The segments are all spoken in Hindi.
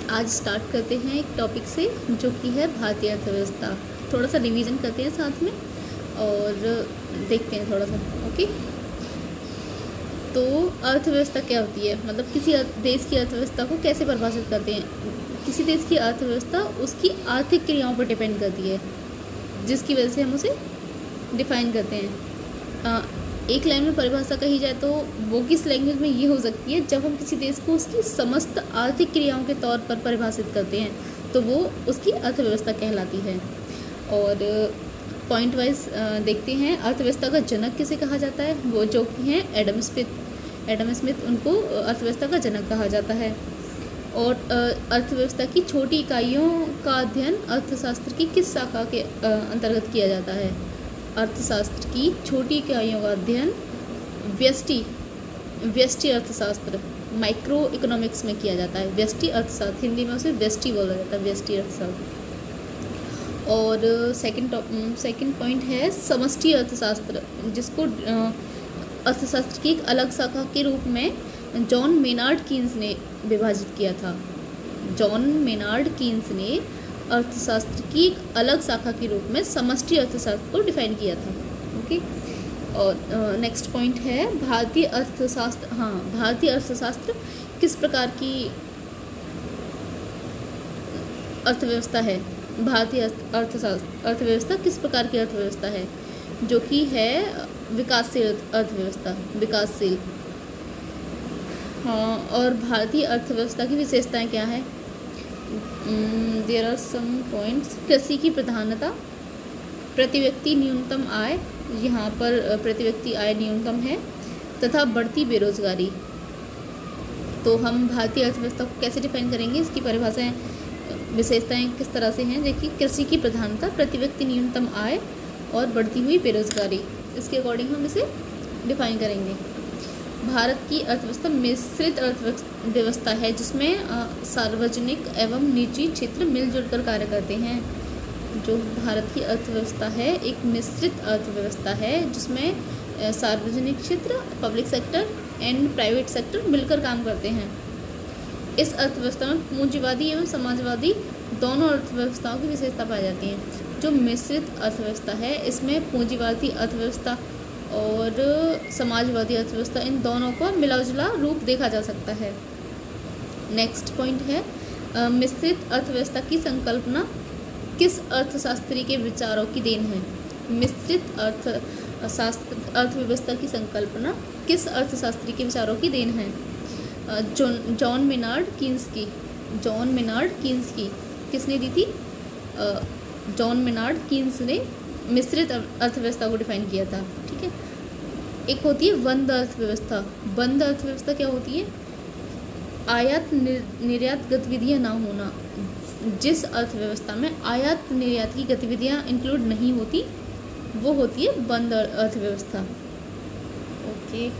आज स्टार्ट करते हैं एक टॉपिक से जो कि है भारतीय अर्थव्यवस्था। थोड़ा सा रिवीजन करते हैं साथ में और देखते हैं थोड़ा सा। ओके, तो अर्थव्यवस्था क्या होती है, मतलब किसी देश की अर्थव्यवस्था को कैसे परिभाषित करते हैं। किसी देश की अर्थव्यवस्था उसकी आर्थिक क्रियाओं पर डिपेंड करती है, जिसकी वजह से हम उसे डिफाइन करते हैं। एक लाइन में परिभाषा कही जाए तो वो किस लैंग्वेज में ये हो सकती है, जब हम किसी देश को उसकी समस्त आर्थिक क्रियाओं के तौर पर परिभाषित करते हैं तो वो उसकी अर्थव्यवस्था कहलाती है। और पॉइंट वाइज देखते हैं, अर्थव्यवस्था का जनक किसे कहा जाता है, वो जो कि हैं एडम स्मिथ, उनको अर्थव्यवस्था का जनक कहा जाता है। और अर्थव्यवस्था की छोटी इकाइयों का अध्ययन अर्थशास्त्र की किस शाखा के अंतर्गत किया जाता है। अर्थशास्त्र की छोटी इकाइयों का अध्ययन व्यष्टि अर्थशास्त्र, माइक्रो इकोनॉमिक्स में किया जाता है। व्यष्टि अर्थशास्त्र, हिंदी में उसे व्यष्टि बोला जाता है, व्यष्टि अर्थशास्त्र। और सेकंड पॉइंट है समष्टि अर्थशास्त्र, जिसको अर्थशास्त्र की एक अलग शाखा के रूप में जॉन मेनार्ड कीन्स ने विभाजित किया था। जॉन मेनार्ड कीन्स ने अर्थशास्त्र की एक अलग शाखा के रूप में समष्टि अर्थशास्त्र को डिफाइन किया था। ओके, और नेक्स्ट पॉइंट है भारतीय अर्थशास्त्र किस प्रकार की अर्थव्यवस्था है। भारतीय अर्थव्यवस्था किस प्रकार की अर्थव्यवस्था है, जो कि है विकासशील अर्थव्यवस्था, विकासशील। हाँ, और भारतीय अर्थव्यवस्था की विशेषताएं क्या है। There are some points. कृषि की प्रधानता, प्रति व्यक्ति न्यूनतम आय, यहाँ पर प्रति व्यक्ति आय न्यूनतम है, तथा बढ़ती बेरोजगारी। तो हम भारतीय अर्थव्यवस्था को कैसे डिफाइन करेंगे, इसकी परिभाषाएं विशेषताएं किस तरह से हैं। देखिए, कृषि की प्रधानता, प्रति व्यक्ति न्यूनतम आय और बढ़ती हुई बेरोजगारी, इसके अकॉर्डिंग हम इसे डिफाइन करेंगे। भारत की अर्थव्यवस्था मिश्रित अर्थव्यवस्था है, जिसमें सार्वजनिक एवं निजी क्षेत्र मिलजुल कर कार्य करते हैं। जो भारत की अर्थव्यवस्था है एक मिश्रित अर्थव्यवस्था है, जिसमें सार्वजनिक क्षेत्र, public sector and private sector मिलकर काम करते हैं। इस अर्थव्यवस्था में पूंजीवादी एवं समाजवादी दोनों अर्थव्यवस्थाओं की विशेषता पाई जाती है। जो मिश्रित अर्थव्यवस्था है इसमें पूंजीवादी अर्थव्यवस्था और समाजवादी अर्थव्यवस्था, इन दोनों को मिला जुला रूप देखा जा सकता है। नेक्स्ट पॉइंट है मिश्रित अर्थव्यवस्था की संकल्पना किस अर्थशास्त्री के विचारों की देन है। मिश्रित अर्थव्यवस्था की संकल्पना किस अर्थशास्त्री के विचारों की देन है। जॉन मेनार्ड कीन्स की किसने दी थी। जॉन मेनार्ड कीन्स ने मिश्रित अर्थव्यवस्था को डिफाइन किया था। ठीक है, एक होती है बंद अर्थव्यवस्था। बंद अर्थव्यवस्था क्या होती है, आयात निर्यात गतिविधियां ना होना। जिस अर्थव्यवस्था में आयात निर्यात की गतिविधियां इंक्लूड नहीं होती वो होती है बंद अर्थव्यवस्था। ओके,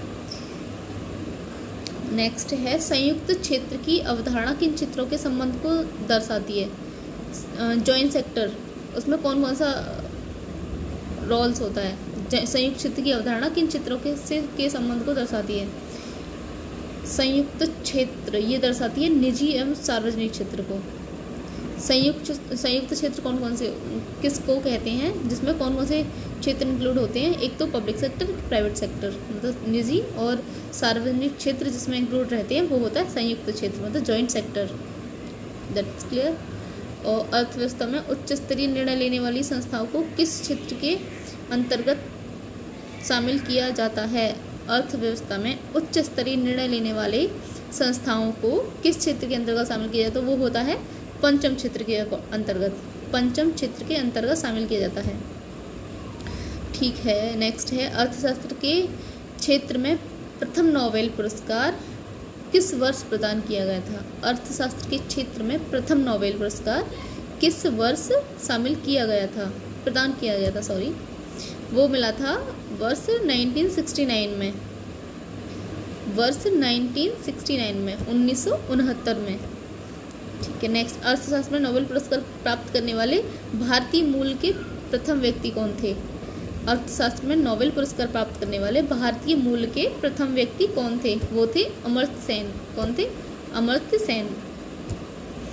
नेक्स्ट है संयुक्त क्षेत्र की अवधारणा किन क्षेत्रों के संबंध को दर्शाती है। जॉइंट सेक्टर, उसमें कौन कौन सा रोल्स होता है। संयुक्त क्षेत्र की अवधारणा किन क्षेत्रों के संबंध को दर्शाती है। संयुक्त क्षेत्र ये दर्शाती है निजी एवं सार्वजनिक क्षेत्र को। संयुक्त क्षेत्र कौन कौन से किसको कहते हैं, जिसमें कौन कौन से क्षेत्र इंक्लूड होते हैं। एक तो पब्लिक सेक्टर, प्राइवेट सेक्टर, मतलब निजी और सार्वजनिक क्षेत्र जिसमें इंक्लूड रहते हैं वो होता है संयुक्त क्षेत्र, मतलब जॉइंट सेक्टर। That's clear. और अर्थव्यवस्था में उच्च स्तरीय निर्णय लेने वाली संस्थाओं को किस क्षेत्र के अंतर्गत शामिल किया जाता है। अर्थव्यवस्था में उच्च स्तरीय निर्णय लेने वाले संस्थाओं को किस क्षेत्र के अंतर्गत शामिल किया जाता है, वो होता है पंचम क्षेत्र के अंतर्गत। पंचम क्षेत्र के अंतर्गत शामिल किया जाता है। ठीक है, नेक्स्ट है अर्थशास्त्र के क्षेत्र में प्रथम नोबेल पुरस्कार किस वर्ष प्रदान किया गया था। अर्थशास्त्र के क्षेत्र में प्रथम नोबेल पुरस्कार किस वर्ष प्रदान किया गया था, वो मिला था वर्ष 1969 में। वर्ष 1969 में, 1969 में। ठीक है, नेक्स्ट अर्थशास्त्र में नोबेल पुरस्कार प्राप्त करने वाले भारतीय मूल के प्रथम व्यक्ति कौन थे। अर्थशास्त्र में नोबेल पुरस्कार प्राप्त करने वाले भारतीय मूल के प्रथम व्यक्ति कौन थे, वो थे अमर्त्य सेन। कौन थे, अमर्त्य सेन।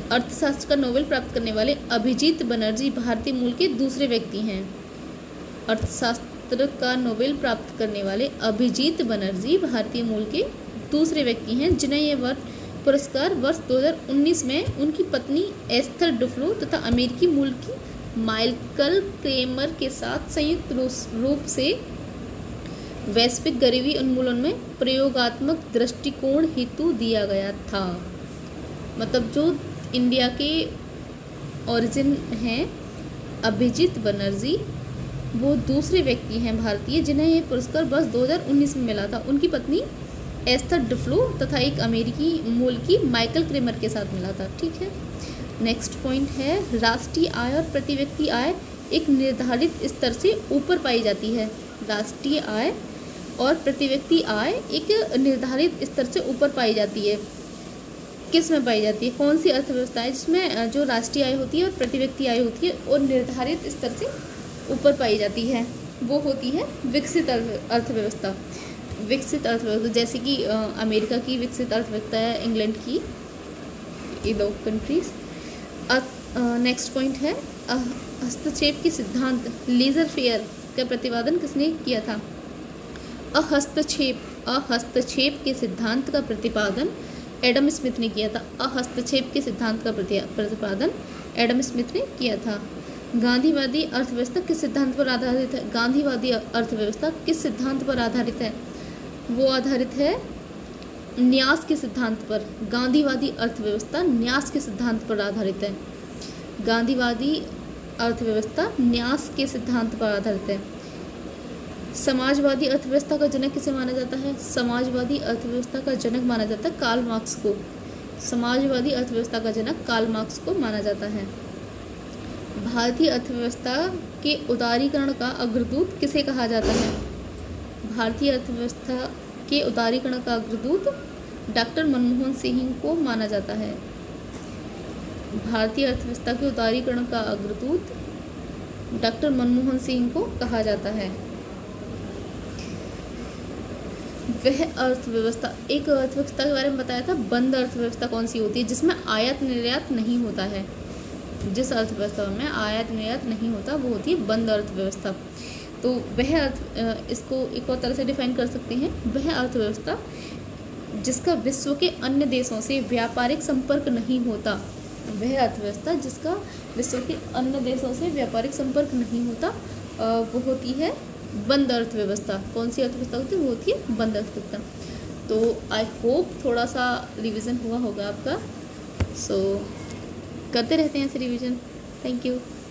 अर्थशास्त्र का नोबेल प्राप्त करने वाले अभिजीत बनर्जी भारतीय मूल के दूसरे व्यक्ति हैं। अर्थशास्त्र का नोबेल प्राप्त करने वाले अभिजीत बनर्जी भारतीय मूल के दूसरे व्यक्ति हैं, जिन्हें यह पुरस्कार वर्ष 2019 में उनकी पत्नी एस्थर डुफ्लो तथा अमेरिकी मूल की माइकल क्रेमर के साथ संयुक्त रूप से वैश्विक गरीबी उन्मूलन में प्रयोगात्मक दृष्टिकोण हेतु दिया गया था। मतलब जो इंडिया के ओरिजिन हैं अभिजीत बनर्जी, वो दूसरे व्यक्ति हैं भारतीय जिन्हें ये पुरस्कार वर्ष 2019 में मिला था। उनकी पत्नी एस्थर डुफ्लो तथा एक अमेरिकी मूल की माइकल क्रेमर के साथ मिला था। ठीक है, नेक्स्ट पॉइंट है राष्ट्रीय आय और प्रति व्यक्ति आय एक निर्धारित स्तर से ऊपर पाई जाती है। राष्ट्रीय आय और प्रति व्यक्ति आय एक निर्धारित स्तर से ऊपर पाई जाती है। किस में पाई जाती है? कौन सी अर्थव्यवस्था है जिसमें जो राष्ट्रीय आय होती है और प्रति व्यक्ति आय होती है और निर्धारित स्तर से ऊपर पाई जाती है? वो होती है विकसित अर्थव्यवस्था। विकसित अर्थव्यवस्था जैसे कि अमेरिका की विकसित अर्थव्यवस्था है, इंग्लैंड की, ये दो कंट्रीज। नेक्स्ट पॉइंट है हस्तक्षेप के सिद्धांत लेजर फेयर का प्रतिपादन किसने किया था? अहस्तक्षेप के सिद्धांत का प्रतिपादन एडम स्मिथ ने किया था। अहस्तक्षेप के सिद्धांत का प्रतिपादन एडम स्मिथ ने किया था। गांधीवादी अर्थव्यवस्था किस सिद्धांत पर आधारित है? गांधीवादी अर्थव्यवस्था किस सिद्धांत पर आधारित है? वो आधारित है न्यास के सिद्धांत पर। गांधीवादी अर्थव्यवस्था न्यास के सिद्धांत पर आधारित है। गांधीवादी अर्थव्यवस्था न्यास के सिद्धांत पर आधारित है। समाजवादी अर्थव्यवस्था का जनक किसे माना जाता है? समाजवादी अर्थव्यवस्था का जनक माना जाता है कार्ल मार्क्स को। समाजवादी अर्थव्यवस्था का जनक कार्ल मार्क्स को माना जाता है। भारतीय अर्थव्यवस्था के उदारीकरण का अग्रदूत किसे कहा जाता है? भारतीय अर्थव्यवस्था के उदारीकरण का अग्रदूत डॉक्टर मनमोहन सिंह को माना जाता है। भारतीय अर्थव्यवस्था के उदारीकरण का अग्रदूत डॉक्टर मनमोहन सिंह को कहा जाता है। वह अर्थव्यवस्था, एक अर्थव्यवस्था के बारे में बताया था बंद अर्थव्यवस्था कौन सी होती है? जिसमें आयात निर्यात नहीं होता है। जिस अर्थव्यवस्था में आयात निर्यात नहीं होता वो होती है बंद अर्थव्यवस्था। तो वह इसको एक और तरह से डिफाइन कर सकते हैं, वह अर्थव्यवस्था जिसका विश्व के अन्य देशों से व्यापारिक संपर्क नहीं होता। वह अर्थव्यवस्था जिसका विश्व के अन्य देशों से व्यापारिक संपर्क नहीं होता वो होती है बंद अर्थव्यवस्था। कौन सी अर्थव्यवस्था होती है? वो होती है बंद अर्थव्यवस्था। तो आई होप थोड़ा सा रिवीजन हुआ होगा आपका। सो करते रहते हैं ऐसे रिवीजन। Thank you.